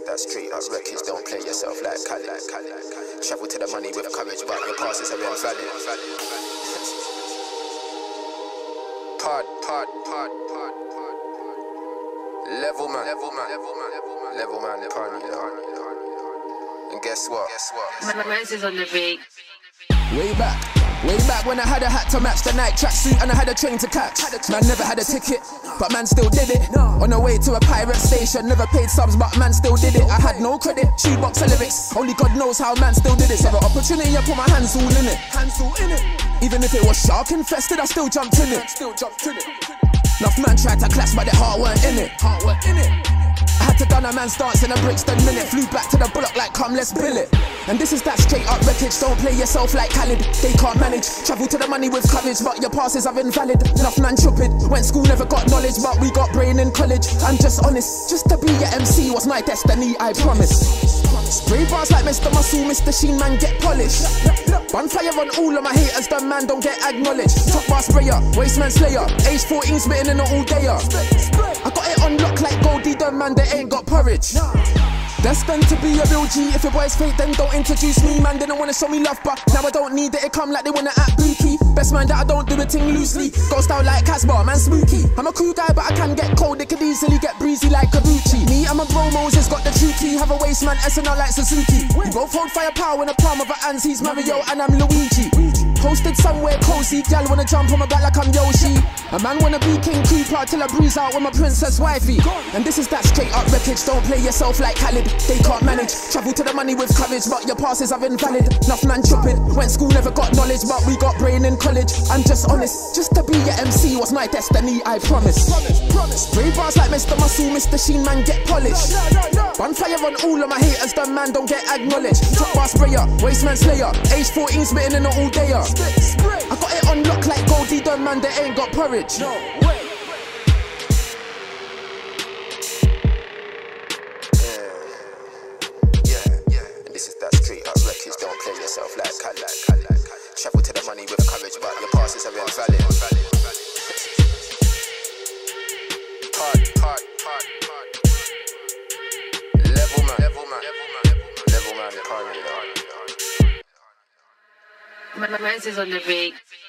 that straight up records, don't play yourself like Khaled. Travel to the money with courage, but your passes are invalid. Level man, party. And guess what? Mez is on the beat. Way back when I had a hat to match the night tracksuit and I had a train to catch. Man never had a ticket, but man still did it. On the way to a pirate station, never paid subs, but man still did it. I had no credit, shoebox of lyrics, only God knows how man still did it. So the opportunity, I put my hands all in it. Even if it was shark infested, I still jumped in it. Enough man tried to clash, but their heart weren't in it. I had to done a man's dance in a Brixton minute. Flew back to the bullock like, come, let's bill it. And this is that straight up wreckage. Don't play yourself like Khaled. They can't manage. Travel to the money with courage, but your passes are invalid. Enough man stupid. Went school, never got knowledge, but we got brain in college. I'm just honest. Just to be your MC was my destiny, I promise. Spray bars like Mr. Muscle, Mr. Sheen, man, get polished. Bonfire on all of my haters, done man, don't get acknowledged. Top bar sprayer, wasteman slayer. Age 14, spitting in an all-dayer. I got it on lock like Goldie, done man, they ain't got porridge. Destined to be a real G. If your boy's fake, then don't introduce me. Man didn't wanna show me love, but now I don't need it. It come like they wanna act bookie. Best man that I don't do a thing loosely. Ghost out like Casper, man spooky. I'm a cool guy, but I can get cold. It could easily get breezy like Kabuchi. Me, I'm a bro, Moses got the true key. Have a waste man, SNL like Suzuki. We both hold firepower in the palm of our hands. He's Mario and I'm Luigi. Posted somewhere cozy, gal wanna jump on my back like I'm Yoshi. A man wanna be King Cooper till I breeze out with my princess wifey. And this is that straight up wreckage. Don't play yourself like Khaled. They can't manage. Travel to the money with courage, but your passes are invalid. Enough man stupid. Went school, never got knowledge, but we got brain in college. I'm just honest. Just to be your MC was my destiny, I promise. Spray bars like Mr. Muscle, Mr. Sheen, man, get polished. Bonfire on all of my haters, done man, don't get acknowledged. Top bar sprayer, wasteman slayer. Age 14, spitting in an all-dayer. I got it on lock like Goldie, done man, they ain't got porridge. No way. And this is that straight up records, don't play yourself like Khaled. Travel to the money with courage, but your passes are invalid. Level man, Mez is on the beat.